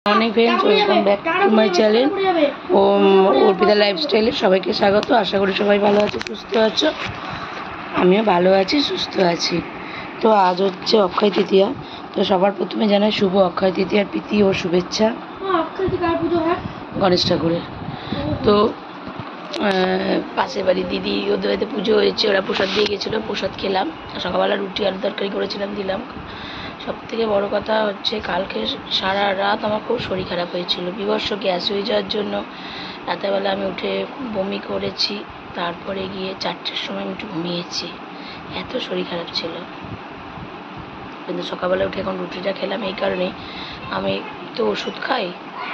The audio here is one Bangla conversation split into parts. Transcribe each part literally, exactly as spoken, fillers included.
Morning friends, welcome back to my channel ও অর্পিতা লাইফস্টাইলে সবাইকে স্বাগত। আশা করি সবাই ভালো আছে, সুস্থ আছো। আমিও ভালো আছি, সুস্থ আছি। তো আজ হচ্ছে অক্ষয় তৃতীয়া। তো সবার প্রথমে জানাই শুভ অক্ষয় তৃতীয়ার প্রীতি ও শুভেচ্ছা গণেশ ঠাকুরের। তো পাশের বাড়ি দিদি ওদের বাড়িতে পুজো হয়েছে, ওরা প্রসাদ দিয়ে গেছিলো, প্রসাদ খেলাম। সকালবেলা রুটি আলু তরকারি করেছিলাম, দিলাম। সব থেকে বড়ো কথা হচ্ছে কালকে সারা রাত আমার খুব শরীর খারাপ হয়েছিল, বিভৎস গ্যাস হয়ে যাওয়ার জন্য রাতেরবেলা আমি উঠে বমি করেছি। তারপরে গিয়ে চারটের সময় আমি একটু ঘুমিয়েছি, এত শরীর খারাপ ছিল। কিন্তু সকালবেলা উঠে এখন রুটিটা খেলাম, এই কারণে আমি তো ওষুধ খাই।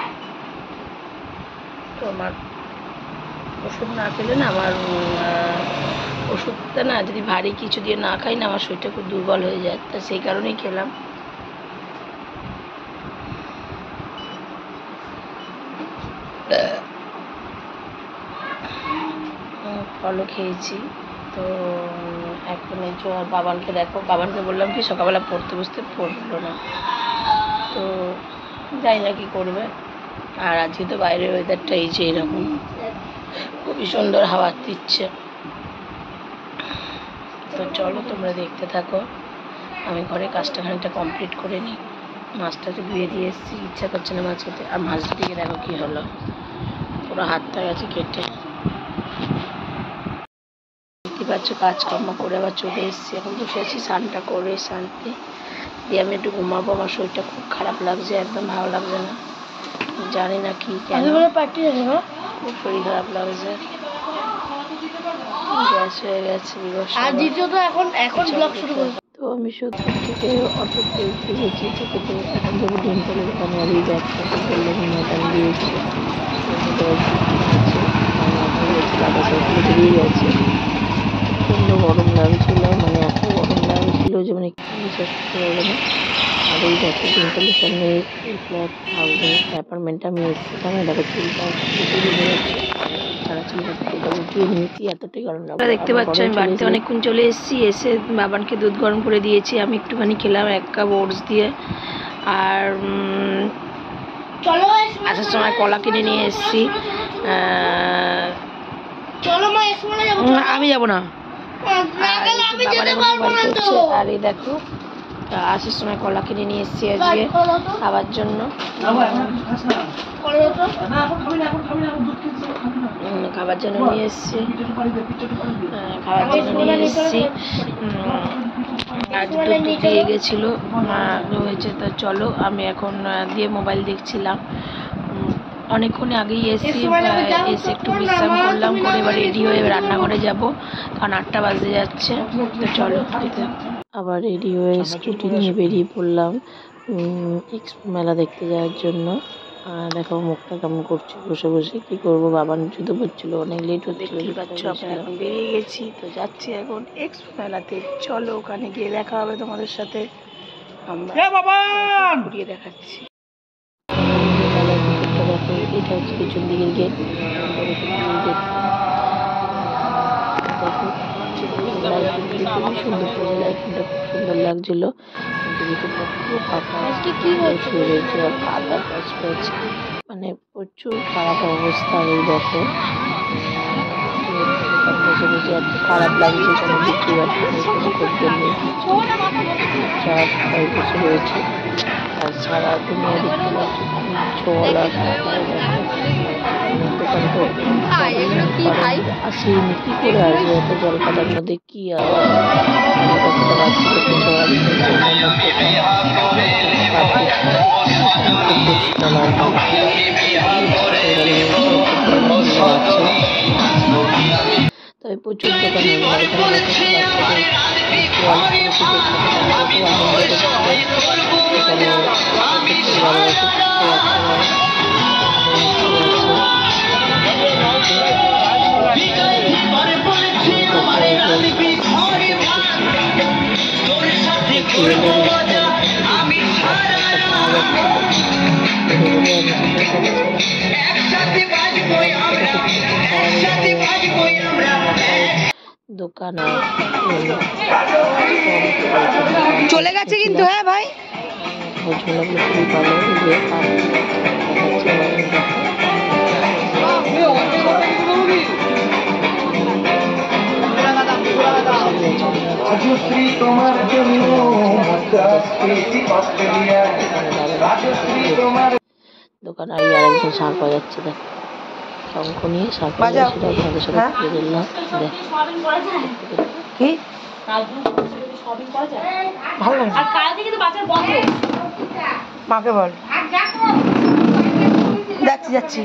তো আমার ওষুধ না খেলে না আমার ওষুধটা না যদি ভারী কিছু দিয়ে না খাই না, আমার শরীরটা খুব দুর্বল হয়ে যায়। তা সেই কারণেই খেলাম। ফলও খেয়েছি। তো এখন এই যে বাবানকে দেখো, বাবানকে বললাম কি সকালবেলা পড়তে বসতে পড়লো না, তো জানি না কি করবে। আর আজকে তো বাইরের ওয়েদারটা এই যে এরকম, খুবই সুন্দর হাওয়া দিচ্ছে। তো চলো তোমরা দেখতে থাকো, আমি ঘরে কাজটা খানিকটা কমপ্লিট করে নিই। মাছটাকে ধুয়ে দিয়ে এসেছি, ইচ্ছা করছে না মাছ খেতে। আর মাছটা দিকে দেখো কী হলো, পুরো হাতটা গেছে কেটে। দেখতে পাচ্ছ কাজকর্ম করে আবার চলে এসেছি, এখন বসে আছি স্নানটা করে শান্তি দিয়ে আমি একটু ঘুমাবো। আমার শরীরটা খুব খারাপ লাগছে, একদম ভালো লাগছে না, জানি না কি কেন খুব শরীর খারাপ লাগছে, গ্যাস হয়ে গেছে। তো আমি সত্যি থেকে অটোতে উঠে গেছি, থেকে তো এখন যাবো ডেন্টালের ওখানে। আর এই ব্যাগটা বললাম ম্যাডাম দিয়েছে, বেরিয়ে গেছে। প্রচণ্ড গরম লাগছিল, মানে এত গরম লাগছিল যে মানে কি বিশ্বাস করতে পারবে না। আর এই দেখো ডেন্টালের সামনে এই ফ্ল্যাট হাউসে অ্যাপার্টমেন্টটা আমি এসেছিলাম, দেখো চুলটা বেরিয়ে যাচ্ছে। দেখতে পাচ্ছ আমি বাড়িতে অনেকক্ষণ চলে এসেছি। এসে বাবানকে দুধ গরম করে দিয়েছি, আমি একটুখানি খেলাম এক কাপ ওটস দিয়ে। আর আসার সময় কলা কিনে নিয়ে এসেছি। আমি যাবো না, আর এই দেখো আসার সময় কলা কিনে নিয়ে এসেছি আজকে খাবার জন্য, খাবার জন্য নিয়ে এসেছি খাবার জন্য নিয়ে এসেছি আজ দুধ দিয়ে গেছিলো মা হয়েছে। তো চলো আমি এখন দিয়ে মোবাইল দেখছিলাম, অনেকক্ষণ আগেই এসেছি। এসে একটু বিশ্রাম করলাম, করে এবার রেডি হয়ে রান্নাঘরে যাব, কারণ আটটা বাজে যাচ্ছে। তো চলো আবার রেডি হয়ে স্কুটি নিয়ে বেরিয়ে পড়লাম এক্সপো মেলা দেখতে যাওয়ার জন্য। আর দেখো মুখটা কেমন করছে বসে বসে, কি করবো, বাবার জুতো পড়ছিল, অনেক লেট হচ্ছিল। এখন বেরিয়ে গেছি, তো যাচ্ছি এখন এক্সপো মেলাতে। চলো ওখানে গিয়ে দেখা হবে তোমাদের সাথে, আমরা ঘুরিয়ে দেখাচ্ছি। দেখো এটা হচ্ছে পিছন দিকের গেট, গেট দেখো খুবই সুন্দর করে লাইটিংটা খুব সুন্দর লাগছিল। কিন্তু ভিতরটা পুরো ফাঁকা রয়েছে আর কাদা প্যাচ প্যাচ, মানে প্রচুর খারাপ অবস্থা। এই দেখো বসে বসে এত খারাপ লাগছে, কোনো বিক্রি বাট্টি নেই, কোনো খদ্দের নেই, কিছু চাপ সবাই বসে রয়েছে। আর সারাদিনে দেখতে পাচ্ছি জল আর আসেনি, কি করে আসবে এত জল কাদার মধ্যে, কি আবার তবে প্রচুর দোকান দোকান চলে গেছে কিন্তু। হ্যাঁ ভাই, খুবই ভালো দোকান আর আরেকজন শাঁখ বাজাচ্ছে, দেখো শঙ্খ নিয়ে শাঁখ বাজাচ্ছে, আপনাদের সাথে তুলে ধরলাম। দেখ কি ভালো মাকে বল, যাচ্ছি যাচ্ছি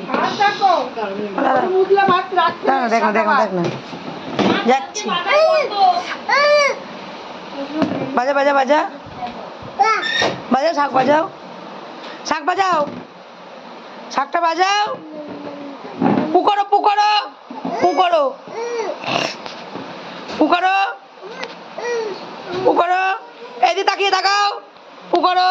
দেখ না দেখ না দেখ না যাচ্ছি, বাজা বাজা বাজা বাজাও, শাঁখ বাজাও, শাঁখ বাজাও, শাঁখটা বাজাও, পু করো পু করো পু করো পু করো পু করো, এদিকে তাকিয়ে তাকাও, পু করো।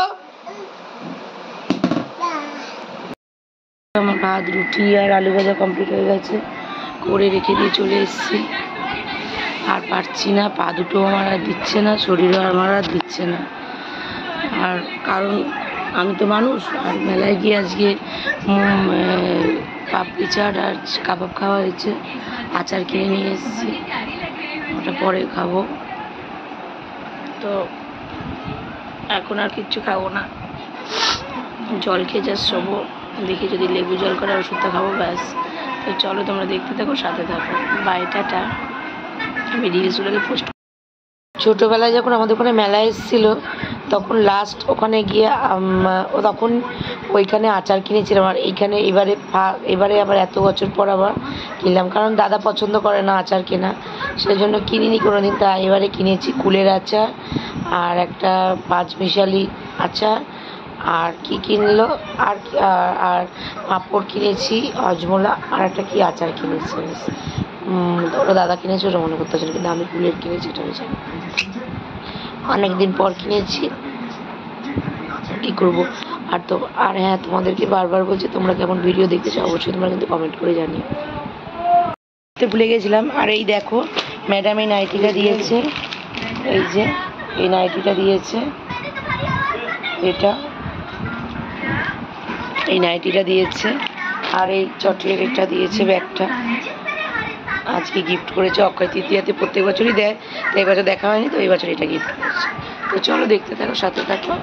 আমার ভাত রুটি আর আলু ভাজা কমপ্লিট হয়ে গেছে, করে রেখে দিয়ে চলে এসেছি। আর পারছি না, পা দুটো আমার আর দিচ্ছে না, শরীরও আমার আর দিচ্ছে না। আর কারণ আমি তো মানুষ, আর মেলায় গিয়ে আজকে পাপড়ি চাট আর কাবাব খাওয়া হয়েছে, আচার কিনে নিয়ে এসেছি, ওটা পরে খাবো। তো এখন আর কিচ্ছু খাবো না, জল খেয়ে যা শোবো, দেখি যদি লেবু জল করে ওষুধটা খাবো, ব্যাস। তো চলো তোমরা দেখতে থাকো, সাথে থাকো, বাই টাটা। আমি রিলসগুলোকে পোস্ট, ছোটোবেলায় যখন আমাদের ওখানে মেলা এসেছিলো তখন লাস্ট ওখানে গিয়ে ও তখন ওইখানে আচার কিনেছিলাম, আর এইখানে এবারে এবারে আবার এত বছর পর আবার কিনলাম, কারণ দাদা পছন্দ করে না আচার কেনা, সেই জন্য কিনিনি কোনো দিন। তা এবারে কিনেছি কুলের আচার আর একটা পাঁচ মিশালি আচার, আর কি কিনলো আর আর পাঁপড় কিনেছি, হজমোলা, আর একটা কি আচার কিনেছি, ওটা দাদা কিনেছে, ওটা মনে করতে পারছি, কিন্তু আমি কুলের কিনেছি, এটা আমি জানি। অনেকদিন পর কিনেছি, কি করব। আর তো আর হ্যাঁ, তোমাদেরকে বারবার বলছি, তোমরা কেমন ভিডিও দেখতে চাও অবশ্যই তোমরা কিন্তু কমেন্ট করে জানিও। ভুলে গেছিলাম। আর এই দেখো ম্যাডাম এই নাইটিটা দিয়েছে, এই যে এই নাইটিটা দিয়েছে, এটা এই নাইটিটা দিয়েছে, আর এই চকলেটটা দিয়েছে, ব্যাগটা আজকে গিফট করেছে অক্ষয় তৃতীয়াতে, প্রত্যেক বছরই দেয়, তো এই বছর দেখা হয়নি, তো এই বছর এটা গিফট করেছে। তো চলো দেখতে থাকো, সাথে থাকো।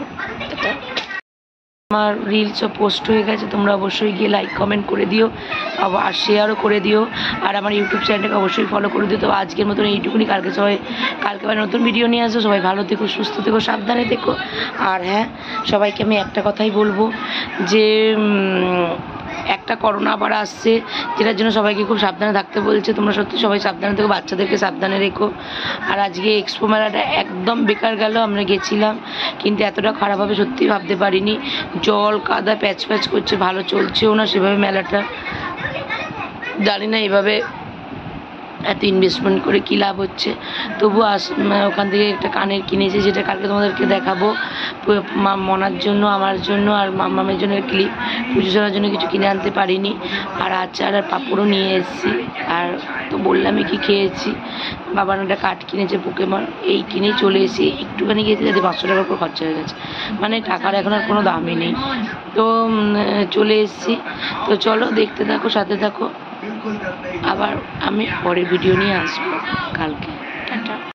আমার রিলসও পোস্ট হয়ে গেছে, তোমরা অবশ্যই গিয়ে লাইক কমেন্ট করে দিও, আর শেয়ারও করে দিও, আর আমার ইউটিউব চ্যানেলটাকে অবশ্যই ফলো করে দিও। তো আজকের মতন এইটুকুনি, কালকে সবাই কালকে আবার নতুন ভিডিও নিয়ে আসবো। সবাই ভালো থেকো, সুস্থ থেকো, সাবধানে থেকো। আর হ্যাঁ, সবাইকে আমি একটা কথাই বলবো, যে একটা করোনা আবার আসছে, যেটার জন্য সবাইকে খুব সাবধানে থাকতে বলছে। তোমরা সত্যি সবাই সাবধানে থেকো, বাচ্চাদেরকে সাবধানে রেখো। আর আজকে এক্সপো মেলাটা একদম বেকার গেল, আমরা গেছিলাম কিন্তু এতটা খারাপ হবে সত্যি ভাবতে পারিনি। জল কাদা প্যাচ প্যাচ করছে, ভালো চলছেও না সেভাবে মেলাটা, জানি না এভাবে এত ইনভেস্টমেন্ট করে কী লাভ হচ্ছে। তবু আস ওখান থেকে একটা কানের কিনেছি, যেটা কালকে তোমাদেরকে দেখাবো, মনার জন্য, আমার জন্য আর মামামের জন্য ক্লিপ, পুজো চলার জন্য কিছু কিনে আনতে পারিনি। আর আচার আর পাঁপড়ও নিয়ে এসেছি। আর তো বললামই কি খেয়েছি, বাবার একটা কাঠ কিনেছে পোকেমন, এই কিনেই চলে এসেছি। একটুখানি গিয়েছি যাতে পাঁচশো টাকার উপর খরচা হয়ে গেছে, মানে টাকার এখন আর কোনো দামই নেই। তো চলে এসেছি। তো চলো দেখতে থাকো, সাথে থাকো, আবার আমি পরে ভিডিও নিয়ে আসবো কালকে। টাটা।